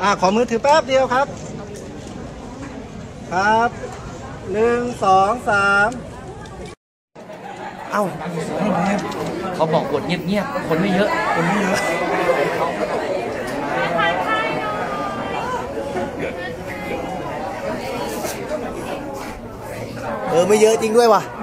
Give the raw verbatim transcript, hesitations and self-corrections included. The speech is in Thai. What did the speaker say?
อ่าขอมือถือแป๊บเดียวครับครับหนึ่งสองสามเอ้าเขาบอกกดเงียบๆคนไม่เยอะคนไม่เยอะเออไม่เยอะจริงด้วยว่ะ